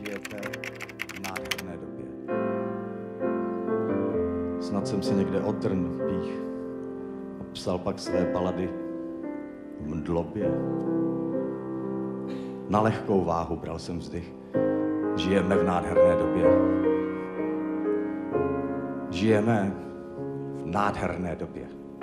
žijete v nádherné době. Snad jsem si někde otrn pích a psal pak své balady v mdlobě. Na lehkou váhu bral jsem vzdych. Žijeme v nádherné době. Žijeme v nádherné době.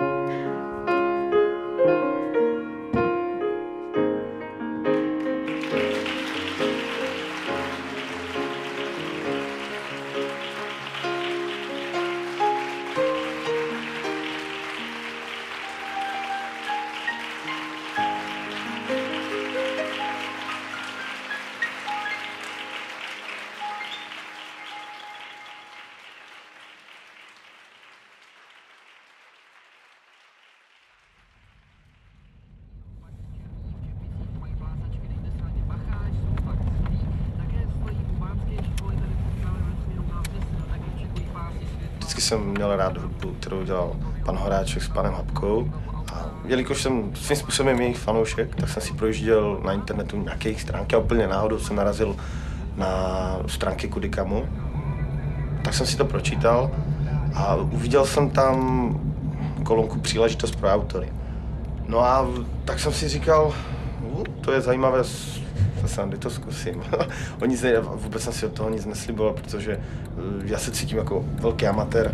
Vždycky jsem měl rád hudbu, kterou dělal pan Horáček s panem Habkou. A jelikož jsem svým způsobem jejich fanoušek, tak jsem si projížděl na internetu nějaké jejich stránky a úplně náhodou jsem narazil na stránky Kudykamu. Tak jsem si to pročítal a uviděl jsem tam kolonku Příležitost pro autory. No a tak jsem si říkal, to je zajímavé, srandy to zkusím. Vůbec jsem si od toho nic nesliboval, protože já se cítím jako velký amatér.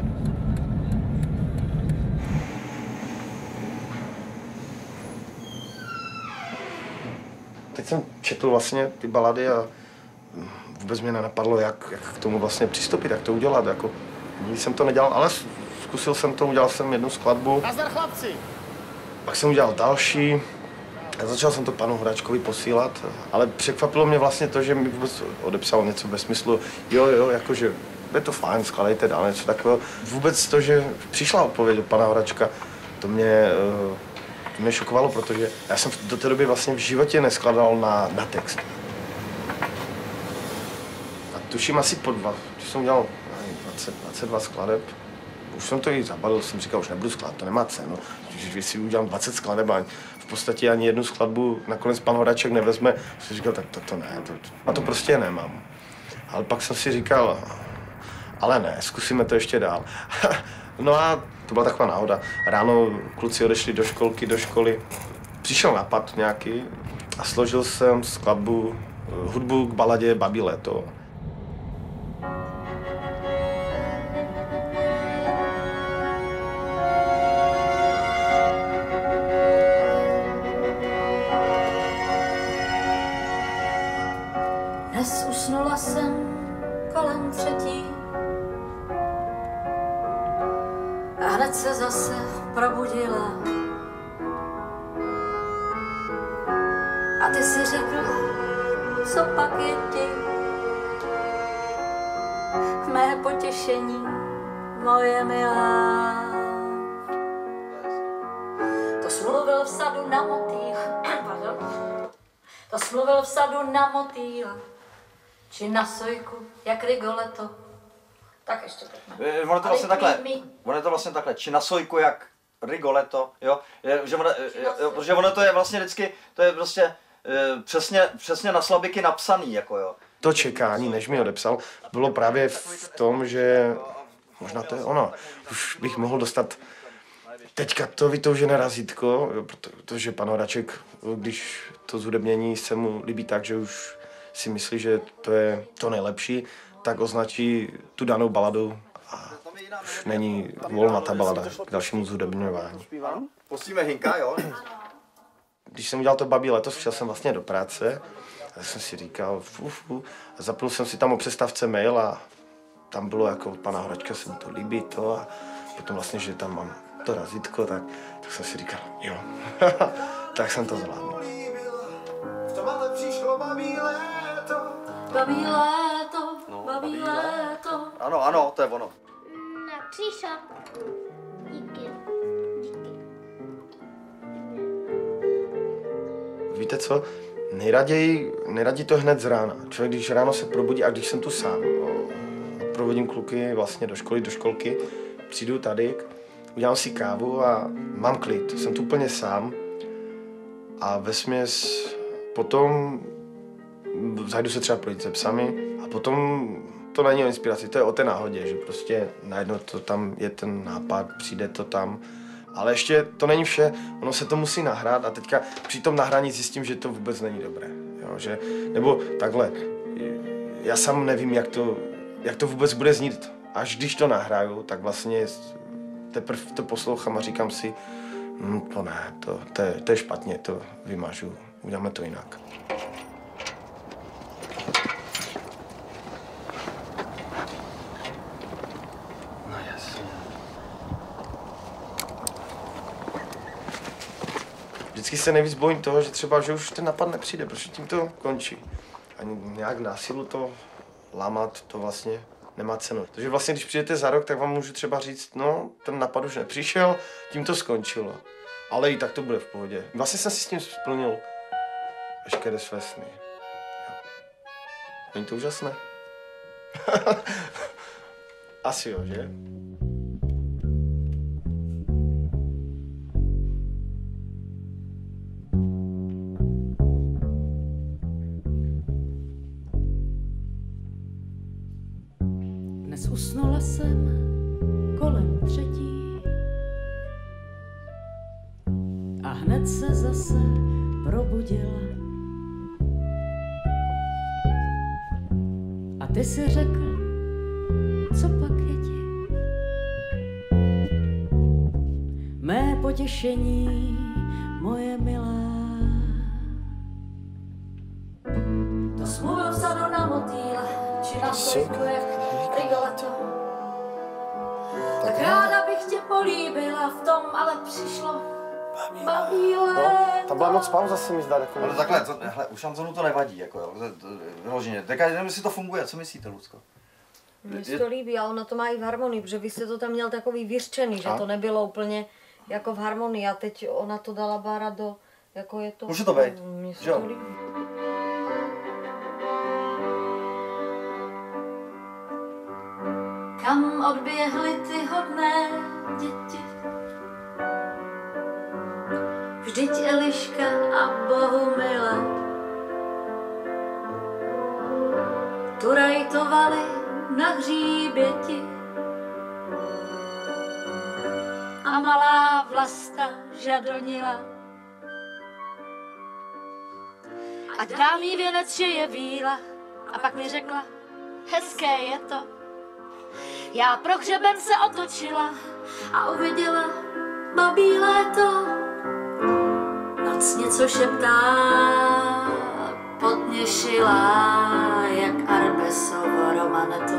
Teď jsem četl vlastně ty balady a vůbec mě nenapadlo, jak k tomu vlastně přistoupit, jak to udělat. Jako, nikdy jsem to nedělal, ale zkusil jsem to, udělal jsem jednu skladbu. Nazdar, chlapci! Pak jsem udělal další. A začal jsem to panu Horáčkovi posílat, ale překvapilo mě vlastně to, že mi vůbec odepsal něco ve smyslu, jo, jakože je to fajn, skladejte dál, něco takového. Vůbec to, že přišla odpověď od pana Horáčka, to mě šokovalo, protože já jsem do té doby vlastně v životě neskladal na text. A tuším asi když jsem udělal 22 skladeb, už jsem to i zabalil, jsem říkal, už nebudu skládat, to nemá cenu. Když si udělám 20 skladeb a v podstatě ani jednu skladbu nakonec pan Horáček nevezme, jsem říkal, tak to ne, to prostě nemám. Ale pak jsem si říkal, ale ne, zkusíme to ještě dál. No a to byla taková náhoda. Ráno kluci odešli do školky, do školy. Přišel nápad nějaký a složil jsem skladbu, hudbu k baladě Babí léto. Dnes usnula jsem kolem 3. A hned se zase probudila. A ty si řekl, co pak je ti? Mé potěšení, moje milá. To smluvil v sadu na motýl. Pardon. To smluvil v sadu na motýl. Či na sojku, jak Rigoletto. Tak ještě pojďme. Ono je to vlastně takhle, či na sojku jak Rigoletto, jo? Protože ono to je vlastně vždycky, to je prostě přesně na slabiky napsaný, jako jo. To čekání, než mi odepsal, bylo právě v tom, že možná to je ono. Už bych mohl dostat teďka to vytoužené razítko, protože pan Horáček, když to zhudebnění se mu líbí tak, že už si myslí, že to je to nejlepší, tak označí tu danou baladu a už není volná ta balada k dalšímu zhudebňování. Pustíme Hinka, jo? Když jsem udělal to Babí léto, šel jsem vlastně do práce a jsem si říkal, a zapnul jsem si tam o přestávce mail a tam bylo jako od pana Horáčka, se mu to líbí to a potom vlastně, že tam mám to razítko, tak jsem si říkal, jo, tak jsem to zvládnul. V tom ale přišlo Babí léto. Babí léto, babí léto. Ano, to je ono. Na příšak. Díky. Víte co? Nejraději to hned z rána. Člověk, když ráno se probudí a když jsem tu sám, provodím kluky vlastně do školky, přijdu tady, udělám si kávu a mám klid. Jsem tu úplně sám a vesměs potom zajdu se třeba projít se psami a potom to není o inspiraci, to je o té náhodě, že prostě najednou to tam je ten nápad, přijde to tam. Ale ještě to není vše, ono se to musí nahrát a teďka při tom nahrání zjistím, že to vůbec není dobré. Jo, že, nebo takhle, já sám nevím, jak to vůbec bude znít. Až když to nahraju, tak vlastně teprve to poslouchám a říkám si, to ne, to je špatně, to vymažu, uděláme to jinak. No jasně. Vždycky se nejvíc bojím toho, že třeba, že už ten napad nepřijde, protože tím to končí. Ani nějak násilu to lámat, to vlastně nemá cenu. Takže vlastně, když přijdete za rok, tak vám můžu třeba říct, no, ten napad už nepřišel, tím to skončilo. Ale i tak to bude v pohodě. Vlastně jsem si s tím splnil veškeré své sny. Jo. Není to úžasné? Asi jo, že? Dnes usnula jsem kolem 3. A hned se zase probudila. A ty si řekl, co pak je ti? Mé potěšení, moje milá. To smluvil v sadu na motýle, či na stojku jak rigoletto. Tak ráda bych tě políbila, v tom ale přišlo babí léto. Tam byla moc pauza, se mi zdá. Ale takhle, hele, u šanzonu to nevadí, jako jo, vyloženě. Teďka nevím, jestli to funguje, co myslíte, Lucko? Mně se to líbí a ono to má i v harmonii, protože vy jste to tam měl takový vyřčený, že to nebylo úplně jako v harmonii a teď ona to dala Bára do, jako je to... Může to být, Mně se jo. to líbí. Kam odběhly ty hodné děti? Vždyť Eliška a Bohumila tu rajtovali na hříběti. A malá Vlasta žadonila, ať dám jí věnec, že je víla. A pak mi řekla, hezké je to. Já pro hřeben se otočila a uviděla babí léto. Noc něco šeptá, podněšila, jak Arbesovo romaneto.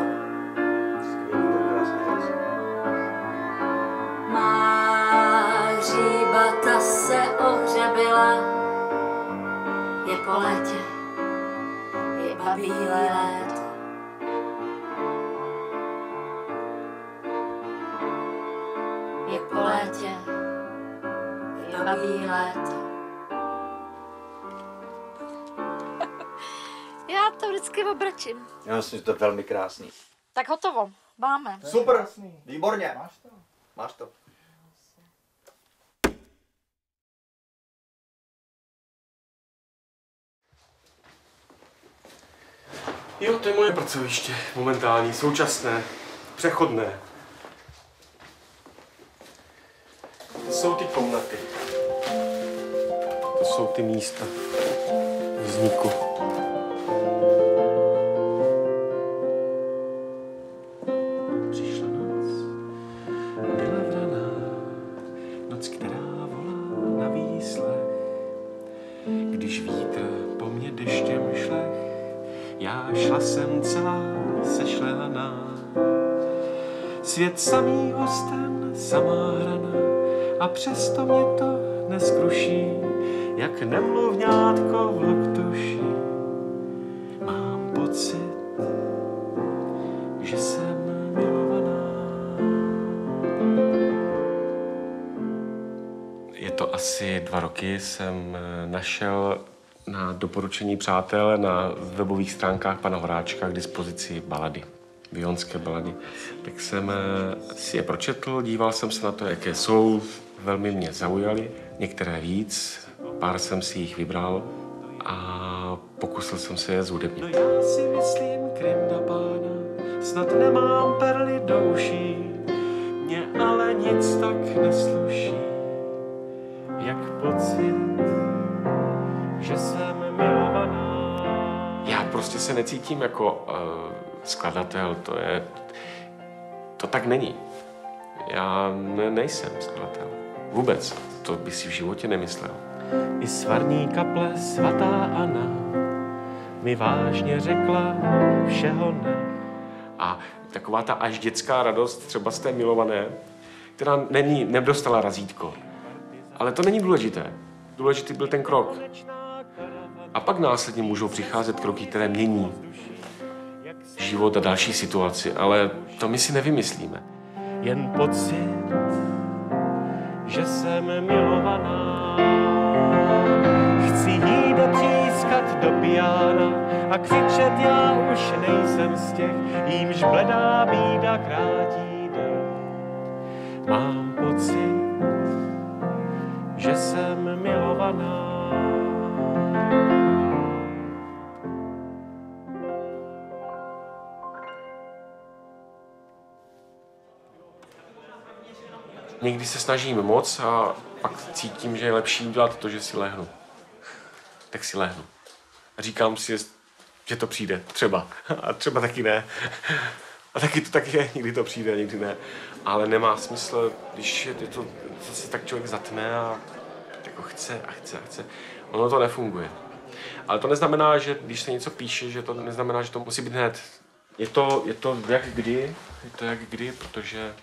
Má hříbata se ohřebila, je po létě, je babí léto. Je po létě, je babí léto. Já to vždycky obračím. Já myslím, že to je velmi krásný. Tak hotovo, máme. Super, výborně. Máš to. Jo, to je moje pracoviště. Momentální, současné, přechodné. To jsou ty komnaty. To jsou ty místa vzniku. Přišla noc, byla vraná, noc, která volá na výslech. Když vítr po mně deštěm šlech, já šla jsem celá sešlehaná. Svět samý hosten, samá hrana, a přesto mě to neskruší, jak nemluvňátko v loktuši. Mám pocit, že jsem milovaná. Je to asi 2 roky, jsem našel na doporučení přátel na webových stránkách pana Horáčka k dispozici balady, vyjonské balady. Tak jsem si je pročetl, díval jsem se na to, jaké jsou, velmi mě zaujaly, některé víc, pár jsem si jich vybral a pokusil jsem se je zhudebnit. No já si myslím, Krym na pána, snad nemám perly do uší, mě ale nic tak nesluší, jak pocit, že jsem milovaná. Já prostě se necítím jako skladatel, to tak není. Já nejsem skladatel. Vůbec. To by si v životě nemyslel. I svarní kaple svatá Anna mi vážně řekla všeho ne. A taková ta až dětská radost třeba z té milované, která nedostala razítko. Ale to není důležité. Důležitý byl ten krok. A pak následně můžou přicházet kroky, které mění život a další situaci. Ale to my si nevymyslíme. Jen pocit, že jsem milovaná. Chci jí dotřískat do piana a křičet, já už nejsem z těch, jímž bledá bída krátí den. Mám pocit, že jsem milovaná. Někdy se snažím moc a pak cítím, že je lepší udělat to, že si lehnu. Tak si lehnu. A říkám si, že to přijde. Třeba. A třeba taky ne. A taky to tak je. Někdy to přijde, někdy ne. Ale nemá smysl, když je to se tak člověk zatne a jako chce a chce a chce. Ono to nefunguje. Ale to neznamená, že když se něco píše, že to neznamená, že to musí být hned. Je to jak kdy. Je to jak kdy, protože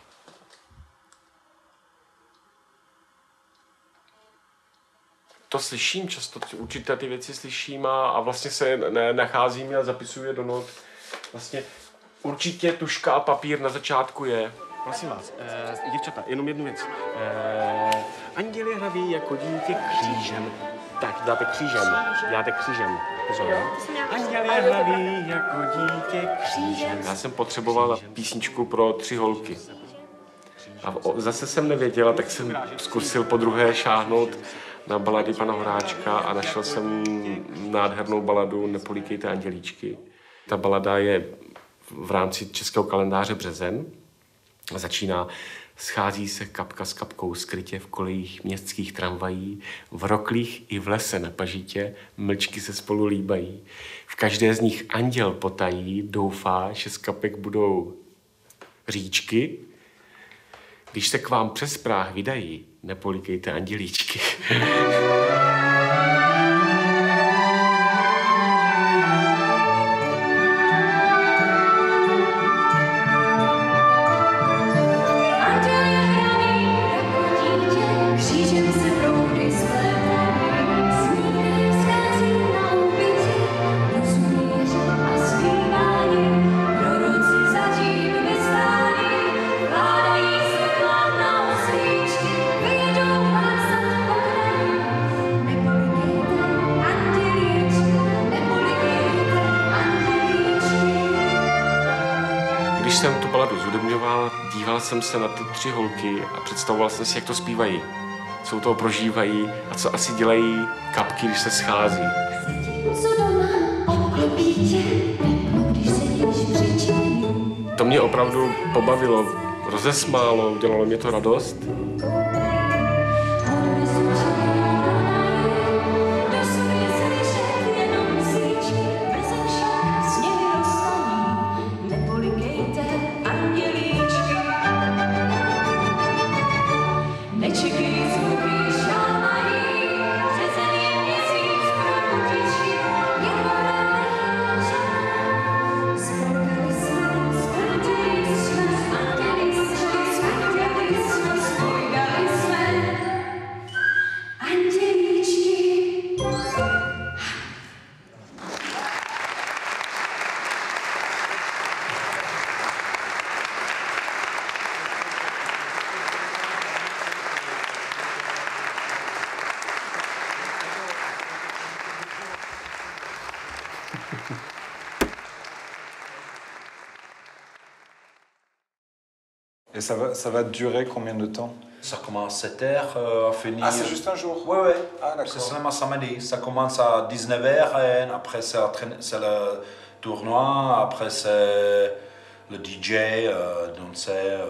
to slyším často, určité ty věci slyším a vlastně se nacházím a zapisuju je do not. Vlastně určitě tužka a papír na začátku je. Prosím vás, děvčata, jenom jednu věc. Anděli hraví jako dítě křížem. Tak, dáte křížem. Pozor. Anděli hraví jako dítě křížem. Já jsem potřeboval písničku pro 3 holky. A zase jsem nevěděla, tak jsem zkusil podruhé šáhnout na balady pana Horáčka a našel jsem nádhernou baladu Nepolíkejte andělíčky. Ta balada je v rámci českého kalendáře březen. Začíná: schází se kapka s kapkou skrytě v kolejích městských tramvají, v roklích i v lese na pažitě mlčky se spolu líbají. V každé z nich anděl potají, doufá, že z kapek budou říčky. Když se k vám přes práh vydají, nepolíkejte andělíčky. Když jsem tu baladu zhudebňoval, díval jsem se na ty 3 holky a představoval jsem si, jak to zpívají. Co u toho prožívají a co asi dělají kapky, když se schází. To mě opravdu pobavilo, rozesmálo, udělalo mě to radost. Et ça va durer combien de temps? Ça commence à 7h, à finir... Ah, c'est juste un jour? Oui, oui. Ah, d'accord. C'est seulement samedi. Ça commence à 19h, et après c'est le tournoi, après c'est le DJ, danser,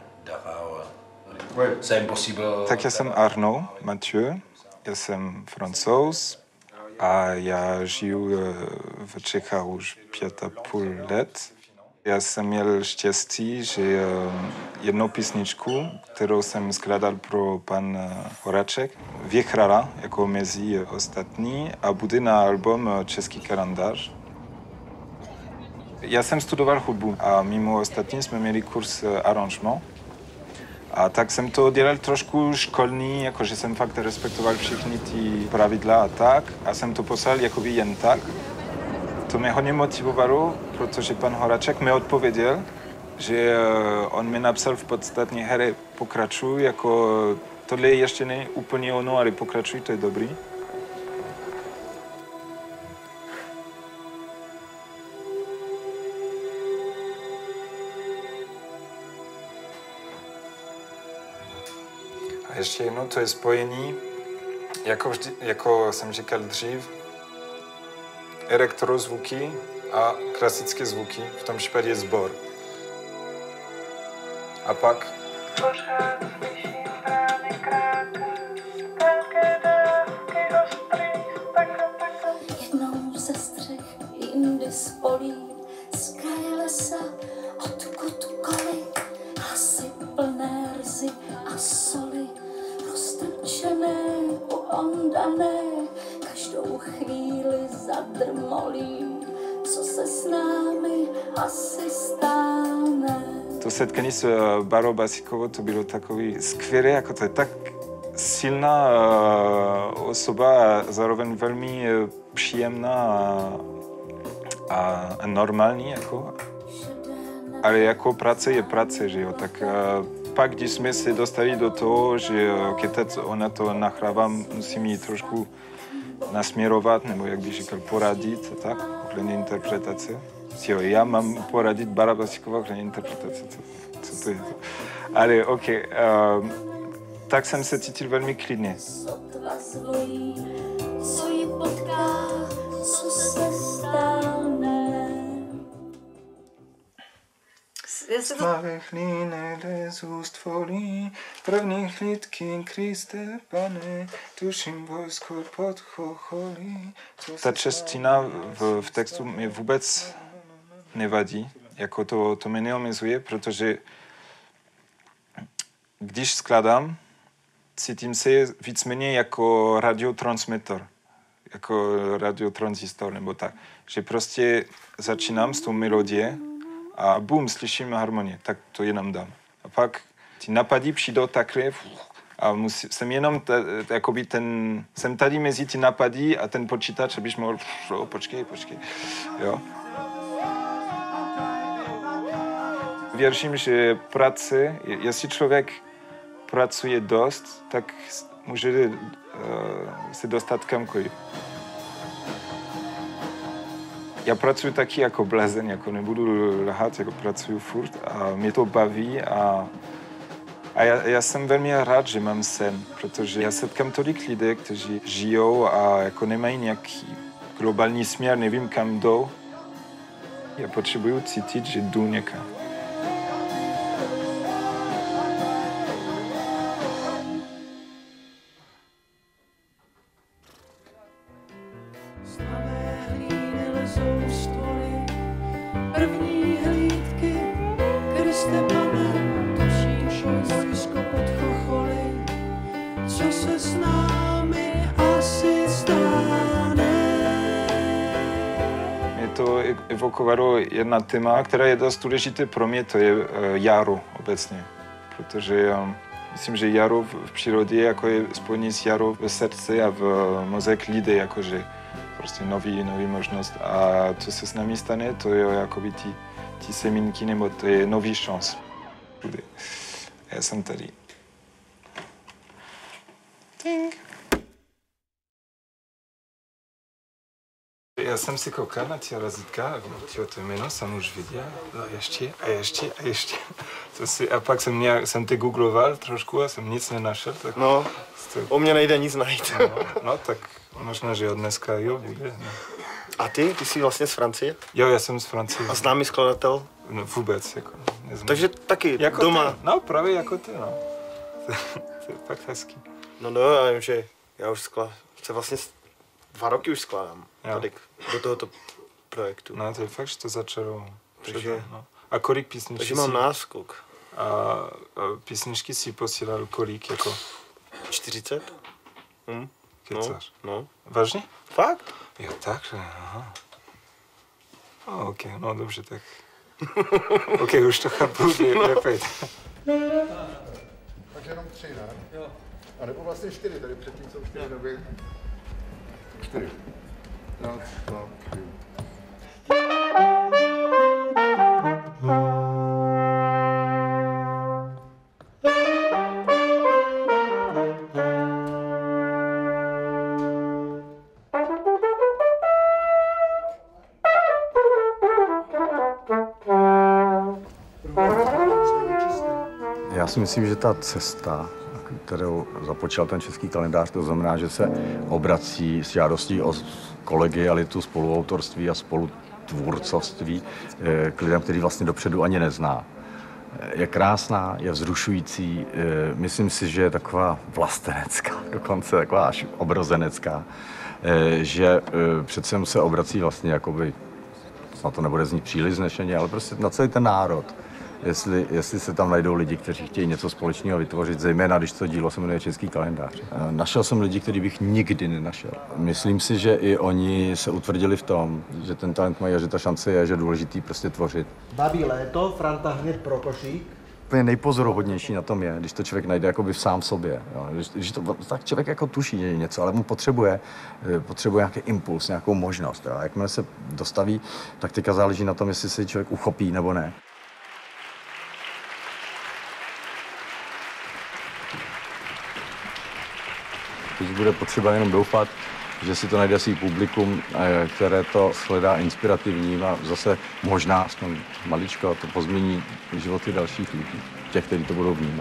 c'est impossible. Tak já jsem Arnaud Mathieu, já jsem Francouz a já žiju v Čechách už 5,5 let. Já jsem měl štěstí, že jednu písničku, kterou jsem skládal pro pan Horáček, vyhrála jako mezi ostatní a bude na album Český kalendář. Já jsem studoval hudbu a mimo ostatní jsme měli kurz aranžement. A tak jsem to dělal trošku školní, jakože jsem fakt respektoval všechny ty pravidla a tak. A jsem to poslal jakoby jen tak. To mě hodně motivovalo, protože pan Horáček mi odpověděl, že on mi napsal v podstatě, hele, pokračuj, jako tohle ještě není úplně ono, ale pokračuj, to je dobrý. A ještě jedno, to je spojení, jako jsem říkal dřív, elektrozvuky a klasické zvuky, v tom případě sbor. A pak... Jednou ze střech, jindy z polí, z kraje lesa, odkudkoliv, hlasy plné rzy a soli, roztrčené, poondané, každou chvíli zadrmolí, co se s námi asi stane. To setkání s Barou Basikovou, to bylo takový skvělé, jako to je tak silná osoba a zároveň velmi příjemná a normální, jako. Ale jako práce je práce, že jo, tak pak, když jsme se dostali do toho, že keď ona to nahrává, musím ji trošku nasměrovat, nebo jak bych říkal, poradit, tak, ohledně interpretace. Jo, já mám poradit Bara Basiková ohledně interpretace, co to je to. Ale OK, tak jsem se cítil velmi klidně. Co ji potká, co se stane. Tmavých línek z úst volí, první chlídky Kriste, Pane, tuším vojsko pod chocholí. Ta čeština v textu mi vůbec nevadí, jako to mě neomezuje, protože když skládám, cítím se víceméně jako radiotransmitter, jako radiotransistor nebo tak, že prostě začínám s tou melodie a bum, slyším harmonie, tak to jenom dám. A pak ty napady přijdou takhle a jsem jenom jsem tady mezi ty napady a ten počítač, abych mohl, počkej, jo. Věřím, že práce, jestli člověk pracuje dost, tak může se dostat kamkoliv. Já pracuji taky jako blázen, jako nebudu lhát, jako pracuji furt a mě to baví a já jsem velmi rád, že mám sen, protože já setkám tolik lidí, kteří žijou a jako nemají nějaký globální směr, nevím kam jdou. Já potřebuju cítit, že jdu někam. Evokovalo jedna téma, která je dost důležité pro mě, to je jaro obecně. Protože myslím, že jaro v přírodě jako je spojení s jaro v srdci a v mozek lidí, jakože prostě nový možnost. A co se s námi stane, to je jakoby ty semínky, nebo to je nový šans. Já jsem tady. Ting. já jsem si koukal na ty razítka, to jméno jsem už viděl, no ještě. A pak jsem ty googloval trošku a jsem nic nenašel. Tak no, o mě nejde nic najít. No, tak možná, že od dneska jo, bude. No. A ty jsi vlastně z Francie? Jo, já jsem z Francie. A známý skladatel? No, vůbec, jako neznám. Takže taky jako doma? Ty. No, právě jako ty, no. To je fakt hezký. No, já vím, že já už vlastně 2 roky už skládám tady do tohoto projektu. No, to je fakt, že to začalo. Takže, no. A kolik písničky? Takže mám náskok. A písničky si posílal kolik, jako? 40? Kecáš? No. Vážně? Fakt? Jo, takže, aha. Ok, no dobře, tak. Ok, už to chápu, lepej. Takže jenom 3, ne? Jo. A nebo vlastně 4, tady předtím jsou 4 doby. 4. No, 4. Já si myslím, že ta cesta, kterou započal ten český kalendář, to znamená, že se obrací s žádostí o kolegialitu, spoluautorství a spolutvůrcovství k lidem, který vlastně dopředu ani nezná. Je krásná, je vzrušující, myslím si, že je taková vlastenecká, dokonce taková až obrozenecká, že přece se obrací vlastně jakoby, snad to nebude znít příliš vznešeně, ale prostě na celý ten národ. Jestli se tam najdou lidi, kteří chtějí něco společného vytvořit, zejména když to dílo se jmenuje Český kalendář. Našel jsem lidi, který bych nikdy nenašel. Myslím si, že i oni se utvrdili v tom, že ten talent mají a že ta šance je, že je důležitý prostě tvořit. Babí léto, Franta hned pro košík. Úplně nejpozoruhodnější na tom je, když to člověk najde jakoby sám v sobě. Jo. Když to, tak člověk jako tuší něco, ale mu potřebuje nějaký impuls, nějakou možnost. Jo. Jakmile se dostaví, tak teďka záleží na tom, jestli se člověk uchopí nebo ne. Teď bude potřeba jenom doufat, že si to najde svý publikum, které to shledá inspirativním a zase možná aspoň maličko to pozmění životy dalších lidí, těch, kteří to budou vnímat.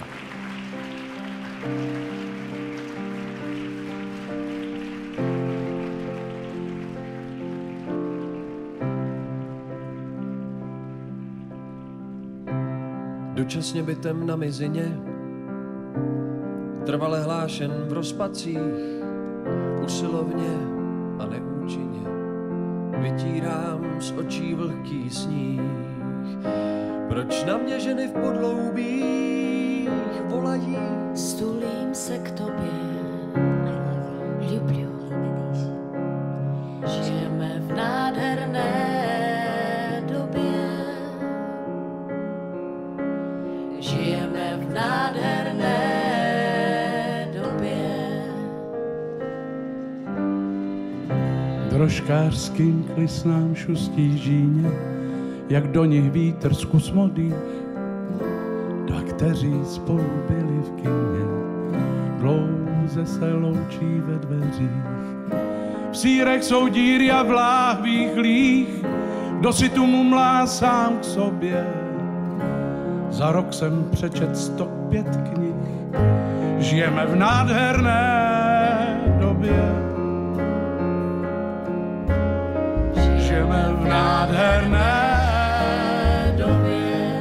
Dočasně bytem na mizině, trvale hlášen v rozpacích, usilovně a neúčinně vytírám z očí vlhký sníh. Proč na mě ženy v podloubích volají? Stulím se k tobě, люблю. Žijeme v nádherné době. Žijeme v nádherné drožkářským klisnám šustí žíně, jak do nich vítr zkus modých. Dva, kteří spolu byli v kyně, dlouze se loučí ve dveřích. V sírech jsou díry a v láhvích líh, kdo si tu mumlá sám k sobě. Za rok jsem přečet 105 knih, žijeme v nádherné době. Žijeme v nádherné době.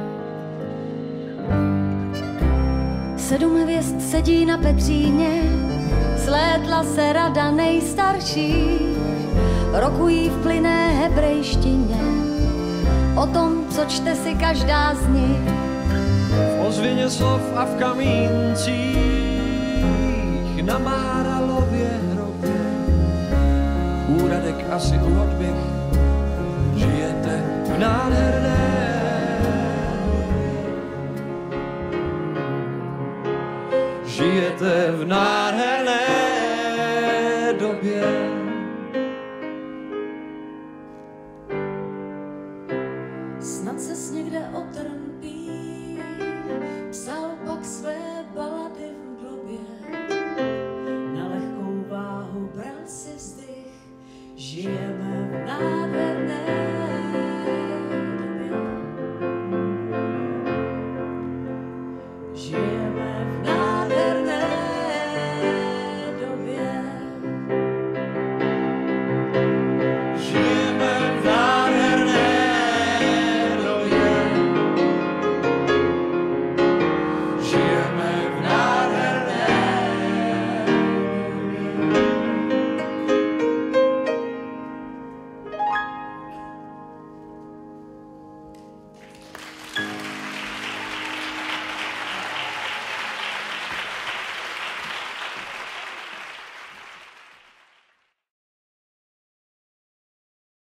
7 hvězd sedí na Petříně, slétla se rada nejstarší, rokují v plynné hebrejštině o tom, co čte si každá z nich. V ozvěně slov a v kamíncích na Máralově hrobě úradek asi uhod bych. Žijete v nádherné žijete v nádherné době. Snad ses někde otrpí, psal pak své balady v globě. Na lehkou váhu bral si vzdych, žijeme v nádherné